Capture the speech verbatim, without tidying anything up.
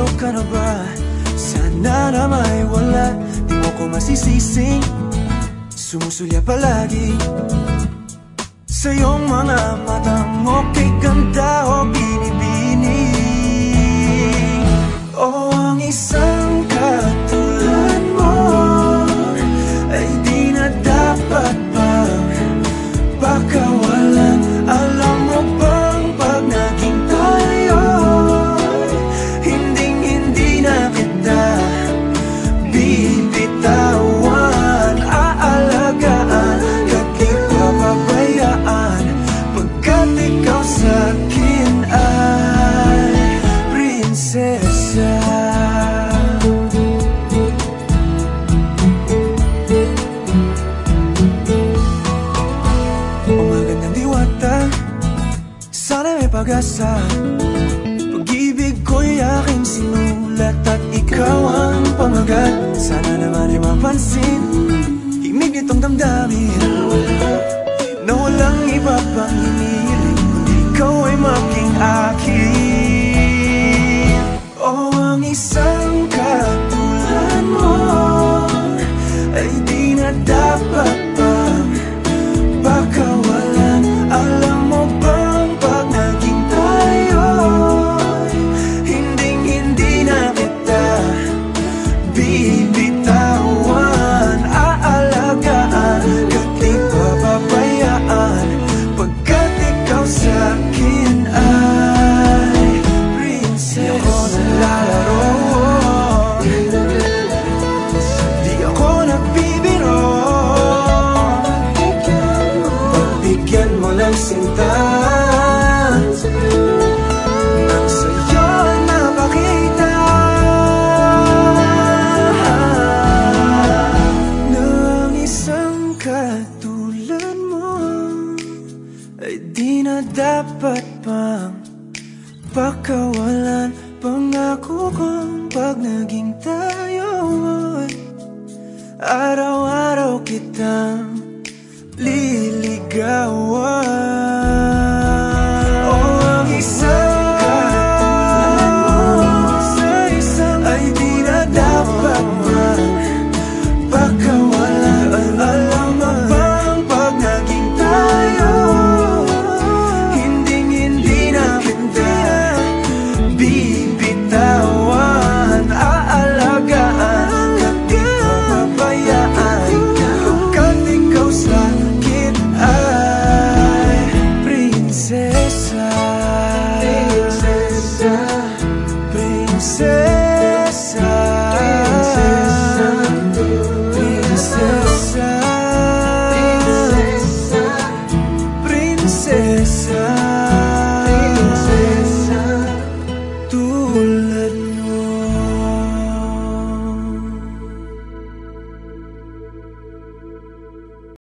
ka na ba? Sana na may wala, di mo ko masisising sumusulya palagi sa iyong mga matang okay ganda o binibini. O ang isang katulad mo ay di na dapat pang pakawalan. Alam mo bang pag naging tayo, hinding hindi na kita bibitawan. Aalagaan at di papabayaan, pagkat ikaw sa'kin ay prinsesa. O magandang diwata, sana may pag-asa. Pag-ibig ko'y aking sinulat at ikaw ang pamagat. Sana naman ay mapansin himig nitong damdamin na walang iba pang hinihiling kundi ikaw ay maging akin. O ang isang katulad mo ay di na dapat pang pakawalan. Alam mo bang pag naging tayo, hinding hindi na kita bibitawan. Aalagaan at di papabayaan, pagkat ikaw sa'kin ay prinsesa. Di ako naglalaro, di ako nagbibiro. Pagbigyan mo ng sinta nang sa'yo napakita ng isang katulad mo ay di na dapat pang pakawalan. Pangako kong pag naging tayo, araw-araw kitang liligawan.